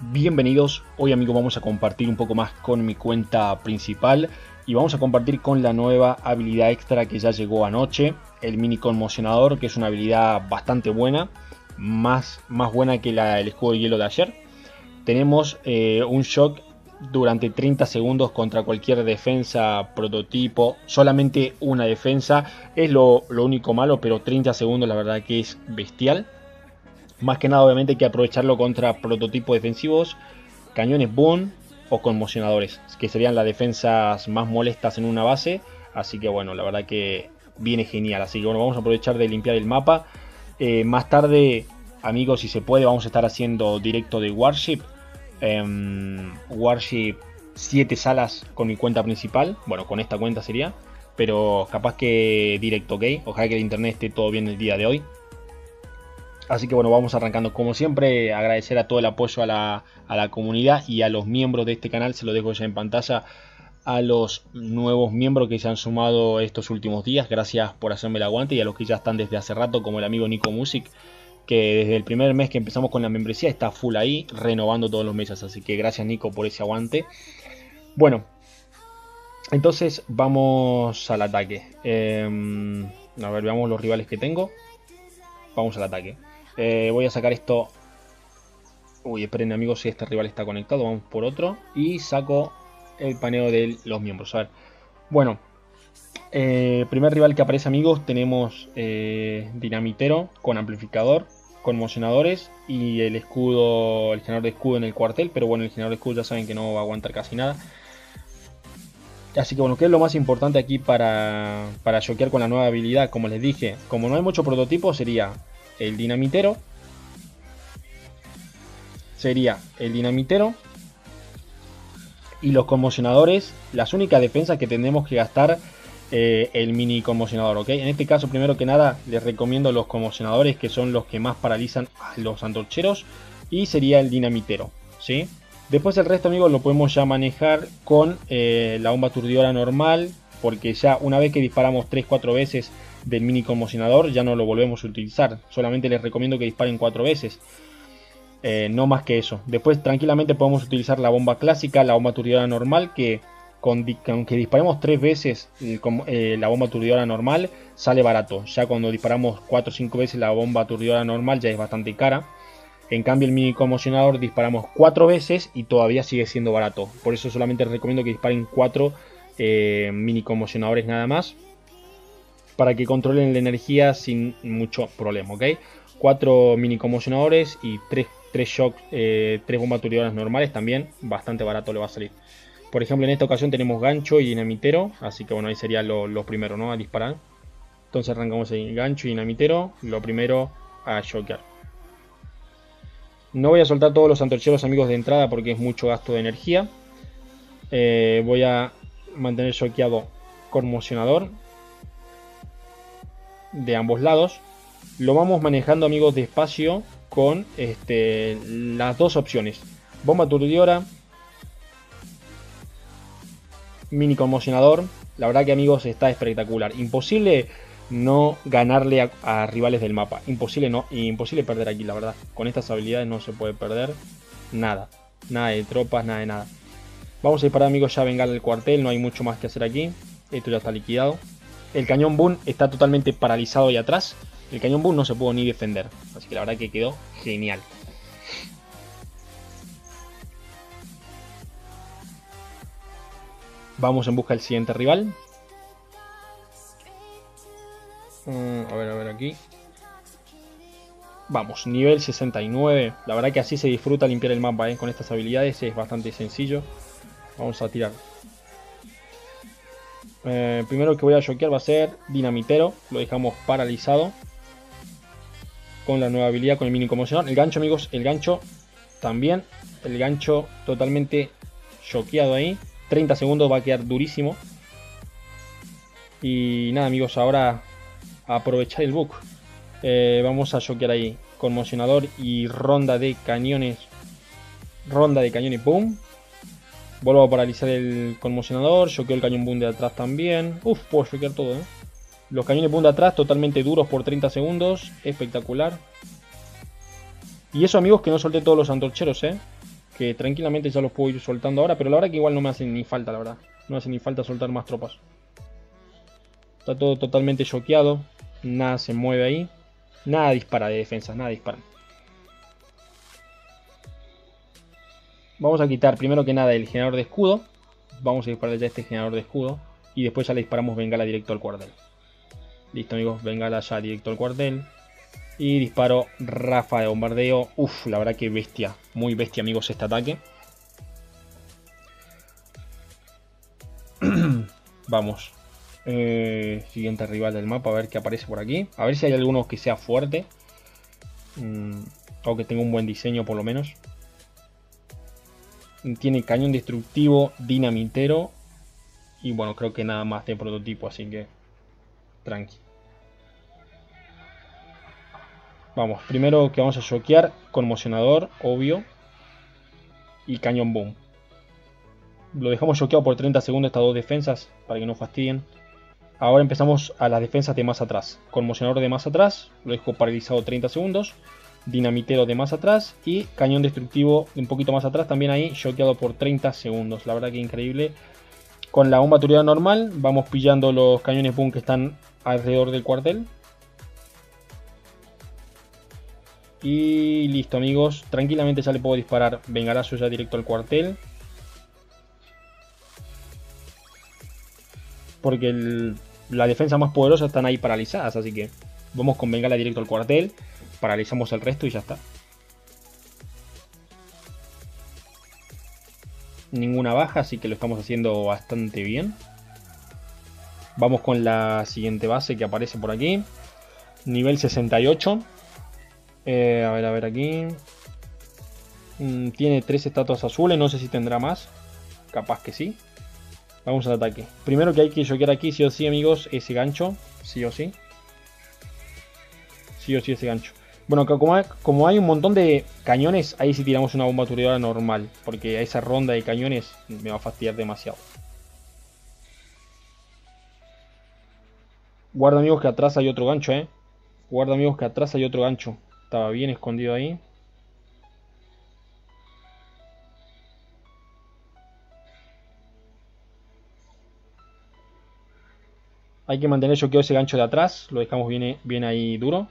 Bienvenidos, hoy amigos vamos a compartir un poco más con mi cuenta principal y vamos a compartir con la nueva habilidad extra que ya llegó anoche, el mini conmocionador, que es una habilidad bastante buena, más buena que el escudo de hielo de ayer. Tenemos un shock durante 30 segundos contra cualquier defensa prototipo, solamente una defensa, es lo único malo, pero 30 segundos la verdad que es bestial. Más que nada obviamente hay que aprovecharlo contra prototipos defensivos, cañones boom o conmocionadores, que serían las defensas más molestas en una base. Así que bueno, la verdad que viene genial. Así que bueno, vamos a aprovechar de limpiar el mapa. Más tarde, amigos, si se puede, vamos a estar haciendo directo de Warship. Warship 7 salas con mi cuenta principal. Bueno, con esta cuenta sería. Pero capaz que directo, ¿ok? Ojalá que el internet esté todo bien el día de hoy. Así que bueno, vamos arrancando. Como siempre, agradecer a todo el apoyo a la comunidad y a los miembros de este canal. Se lo dejo ya en pantalla a los nuevos miembros que se han sumado estos últimos días. Gracias por hacerme el aguante, y a los que ya están desde hace rato, como el amigo Nico Music, que desde el primer mes que empezamos con la membresía está full ahí, renovando todos los meses. Así que gracias, Nico, por ese aguante. Bueno, entonces vamos al ataque. A ver, veamos los rivales que tengo. Vamos al ataque. Voy a sacar esto. Uy, esperen amigos, si este rival está conectado. Vamos por otro. Y saco el paneo de los miembros. A ver. Bueno. Primer rival que aparece, amigos. Tenemos Dinamitero con amplificador, conmocionadores y el escudo, el generador de escudo en el cuartel. Pero bueno, el generador de escudo ya saben que no va a aguantar casi nada. Así que bueno, ¿qué es lo más importante aquí para choquear con la nueva habilidad? Como les dije, como no hay mucho prototipo, sería el dinamitero. Y los conmocionadores, las únicas defensas que tenemos que gastar el mini conmocionador, ¿ok? En este caso, primero que nada, les recomiendo los conmocionadores, que son los que más paralizan a los antorcheros. Y sería el dinamitero, ¿sí? Después el resto, amigos, lo podemos ya manejar con la bomba aturdidora normal, porque ya una vez que disparamos 3-4 veces del mini conmocionador ya no lo volvemos a utilizar. Solamente les recomiendo que disparen 4 veces, no más que eso. Después tranquilamente podemos utilizar la bomba clásica, la bomba aturdidora normal, que aunque disparemos 3 veces la bomba aturdidora normal sale barato. Ya cuando disparamos 4 o 5 veces la bomba aturdidora normal ya es bastante cara. En cambio el mini conmocionador disparamos 4 veces y todavía sigue siendo barato. Por eso solamente les recomiendo que disparen 4 mini conmocionadores nada más, para que controlen la energía sin mucho problema, ¿ok? 4 mini conmocionadores y 3 shocks, 3 bombas aturdidoras normales, también bastante barato le va a salir. Por ejemplo, en esta ocasión tenemos gancho y dinamitero, así que bueno, ahí sería lo primero, ¿no? A disparar. Entonces arrancamos el gancho y dinamitero, lo primero a shockear. No voy a soltar todos los antorcheros, amigos, de entrada porque es mucho gasto de energía. Voy a mantener choqueado conmocionador de ambos lados. Lo vamos manejando, amigos, despacio con las dos opciones: bomba aturdidora, mini conmocionador. La verdad que, amigos, está espectacular. Imposible no ganarle a rivales del mapa. Imposible perder aquí, la verdad. Con estas habilidades no se puede perder nada. Nada de tropas, nada de nada. Vamos a disparar, amigos, ya a vengar el cuartel. No hay mucho más que hacer aquí. Esto ya está liquidado. El cañón boom está totalmente paralizado ahí atrás. El cañón boom no se pudo ni defender. Así que la verdad que quedó genial. Vamos en busca del siguiente rival. A ver aquí. Vamos, nivel 69. La verdad que así se disfruta limpiar el mapa, con estas habilidades. Es bastante sencillo. Vamos a tirar. Primero que voy a choquear va a ser dinamitero. Lo dejamos paralizado con la nueva habilidad, con el mini conmocionador. El gancho, amigos, el gancho también. El gancho totalmente choqueado ahí. 30 segundos va a quedar durísimo. Y nada, amigos, ahora a aprovechar el bug. Vamos a choquear ahí conmocionador y ronda de cañones. Ronda de cañones, boom. Vuelvo a paralizar el conmocionador. Choqueo el cañón boom de atrás también. Uf, puedo choquear todo, Los cañones boom de atrás totalmente duros por 30 segundos. Espectacular. Y eso, amigos, que no solté todos los antorcheros, que tranquilamente ya los puedo ir soltando ahora, pero la verdad que igual no me hacen ni falta, la verdad. No hace ni falta soltar más tropas. Está todo totalmente choqueado. Nada se mueve ahí. Nada dispara de defensa, nada dispara. Vamos a quitar primero que nada el generador de escudo. Vamos a disparar ya este generador de escudo. Y después ya le disparamos bengala directo al cuartel. Listo amigos, bengala ya directo al cuartel. Y disparo ráfaga de bombardeo. Uf, la verdad que bestia. Muy bestia amigos este ataque. Vamos. Siguiente rival del mapa, a ver qué aparece por aquí. A ver si hay alguno que sea fuerte. O que tenga un buen diseño por lo menos. Tiene cañón destructivo, dinamitero. Y bueno, creo que nada más de prototipo, así que tranqui. Vamos, primero que vamos a choquear, conmocionador, obvio. Y cañón boom. Lo dejamos choqueado por 30 segundos estas dos defensas, para que no fastidien. Ahora empezamos a las defensas de más atrás. Conmocionador de más atrás, lo dejo paralizado 30 segundos. Dinamitero de más atrás y cañón destructivo un poquito más atrás, también ahí choqueado por 30 segundos. La verdad que increíble. Con la bomba turbiada normal vamos pillando los cañones boom que están alrededor del cuartel. Y listo amigos, tranquilamente ya le puedo disparar bengalazo ya directo al cuartel. Porque la defensa más poderosa están ahí paralizadas, así que vamos con bengala directo al cuartel. Paralizamos el resto y ya está. Ninguna baja, así que lo estamos haciendo bastante bien. Vamos con la siguiente base que aparece por aquí. Nivel 68. A ver aquí. Tiene 3 estatuas azules, no sé si tendrá más. Capaz que sí. Vamos al ataque. Primero que hay que choquear aquí, sí o sí amigos, ese gancho. Sí o sí. Sí o sí ese gancho. Bueno, como hay un montón de cañones, ahí sí tiramos una bomba turbidora normal. Porque a esa ronda de cañones me va a fastidiar demasiado. Guarda amigos que atrás hay otro gancho, Guarda amigos que atrás hay otro gancho. Estaba bien escondido ahí. Hay que mantener choqueado ese gancho de atrás. Lo dejamos bien ahí duro.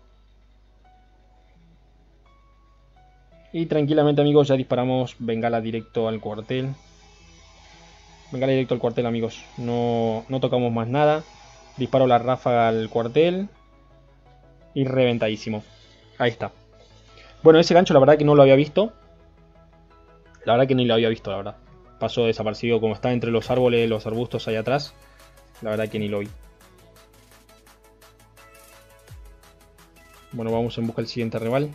Y tranquilamente amigos ya disparamos bengala directo al cuartel. Bengala directo al cuartel amigos. No tocamos más nada. Disparo la ráfaga al cuartel. Y reventadísimo. Ahí está. Bueno, ese gancho la verdad que no lo había visto. La verdad que ni lo había visto, la verdad. Pasó desaparecido como está entre los árboles, los arbustos ahí atrás. La verdad que ni lo vi. Bueno, vamos en busca del siguiente rival.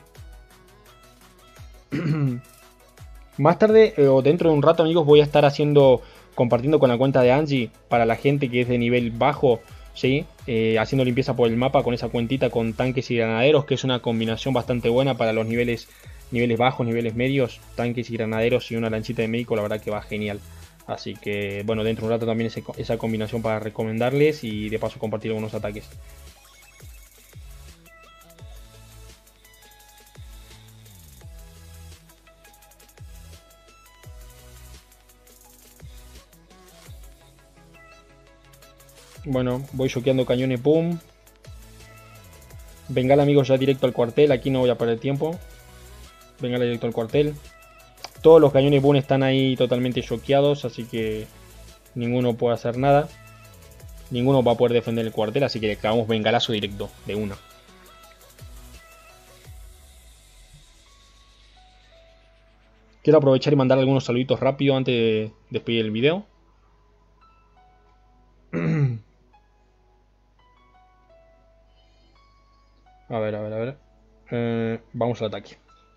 Más tarde o dentro de un rato amigos voy a estar compartiendo con la cuenta de Angie para la gente que es de nivel bajo, ¿sí? Haciendo limpieza por el mapa con esa cuentita con tanques y granaderos, que es una combinación bastante buena para los niveles bajos, niveles medios, tanques y granaderos y una lanchita de médico, la verdad que va genial. Así que bueno, dentro de un rato también esa combinación para recomendarles y de paso compartir algunos ataques. Bueno, voy choqueando cañones, boom. Bengala amigos ya directo al cuartel, aquí no voy a perder tiempo. Bengala directo al cuartel. Todos los cañones boom están ahí totalmente choqueados, así que ninguno puede hacer nada. Ninguno va a poder defender el cuartel, así que le clavamos bengalazo directo, de una. Quiero aprovechar y mandar algunos saluditos rápido antes de despedir el video. A ver. Vamos al ataque.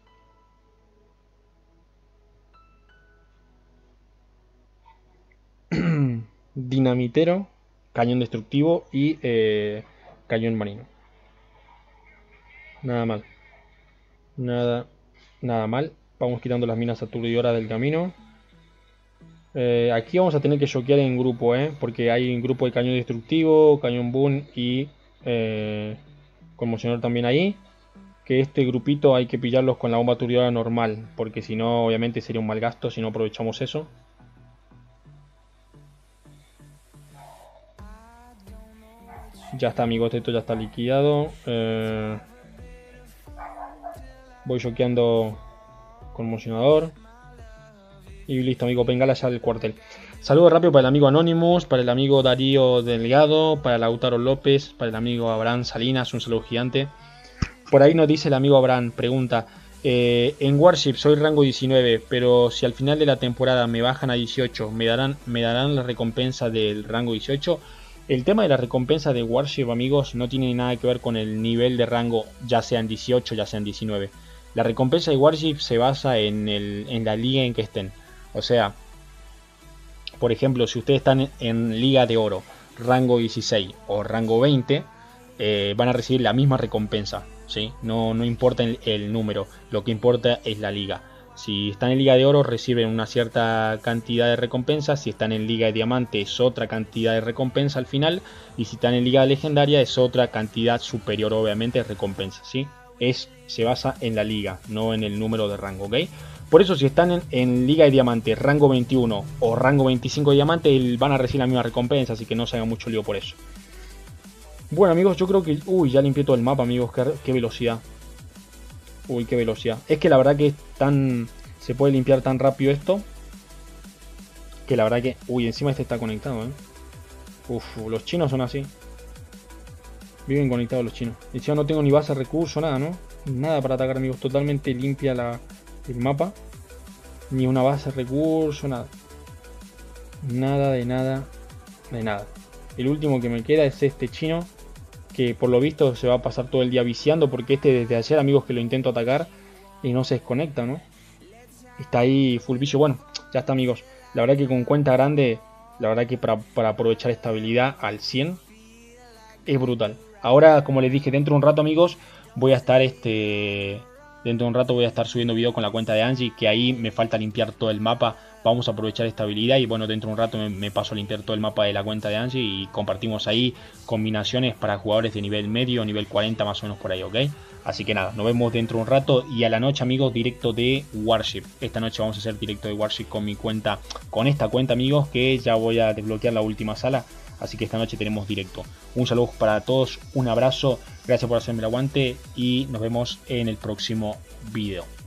Dinamitero, cañón destructivo y cañón marino. Nada mal. Nada mal. Vamos quitando las minas aturdidoras del camino. Aquí vamos a tener que choquear en grupo, porque hay un grupo de cañón destructivo, cañón boom y conmocionador también ahí. que este grupito hay que pillarlos con la bomba aturdidora normal, porque si no, obviamente sería un mal gasto si no aprovechamos eso. Ya está, amigos, esto ya está liquidado. Voy choqueando conmocionador. Y listo, amigo, bengala ya del cuartel. Saludo rápido para el amigo Anonymous, para el amigo Darío Delgado, para Lautaro López, para el amigo Abraham Salinas, un saludo gigante. Por ahí nos dice el amigo Abraham, pregunta, en Warship soy rango 19, pero si al final de la temporada me bajan a 18, ¿me darán la recompensa del rango 18? El tema de la recompensa de Warship, amigos, no tiene nada que ver con el nivel de rango, ya sea en 18, ya sea en 19. La recompensa de Warship se basa en la liga en que estén. O sea, por ejemplo, si ustedes están en Liga de Oro, rango 16 o rango 20, van a recibir la misma recompensa, ¿sí? No importa el número, lo que importa es la liga. Si están en Liga de Oro reciben una cierta cantidad de recompensa, si están en Liga de Diamante es otra cantidad de recompensa al final, y si están en Liga Legendaria es otra cantidad superior obviamente de recompensa, ¿sí? Se basa en la liga, no en el número de rango, ¿ok? Por eso si están en Liga de Diamante, rango 21 o rango 25 de Diamante, van a recibir la misma recompensa, así que no se haga mucho lío por eso. Bueno, amigos, yo creo que... Uy, ya limpié todo el mapa, amigos, qué velocidad. Uy, qué velocidad. Es que la verdad que es tan... Se puede limpiar tan rápido esto, que la verdad que... Uy, encima este está conectado, Uf, los chinos son así. Viven conectados los chinos. Y ya no tengo ni base de recursos, nada, ¿no? Nada para atacar, amigos. Totalmente limpia el mapa. Ni una base de recursos, nada. Nada de nada. De nada. El último que me queda es este chino, que por lo visto se va a pasar todo el día viciando, porque este desde ayer, amigos, que lo intento atacar y no se desconecta, ¿no? Está ahí full vicio. Bueno, ya está, amigos. La verdad que con cuenta grande, la verdad que para aprovechar esta habilidad al 100 es brutal. Ahora, como les dije, dentro de un rato, amigos, voy a estar dentro de un rato voy a estar subiendo video con la cuenta de Angie, que ahí me falta limpiar todo el mapa. Vamos a aprovechar esta habilidad y bueno, dentro de un rato me paso a limpiar todo el mapa de la cuenta de Angie y compartimos ahí combinaciones para jugadores de nivel medio, nivel 40 más o menos por ahí, ¿ok? Así que nada, nos vemos dentro de un rato y a la noche, amigos, directo de Warship. Esta noche vamos a hacer directo de Warship con mi cuenta, con esta cuenta, amigos, que ya voy a desbloquear la última sala. Así que esta noche tenemos directo. Un saludo para todos, un abrazo, gracias por hacerme el aguante y nos vemos en el próximo video.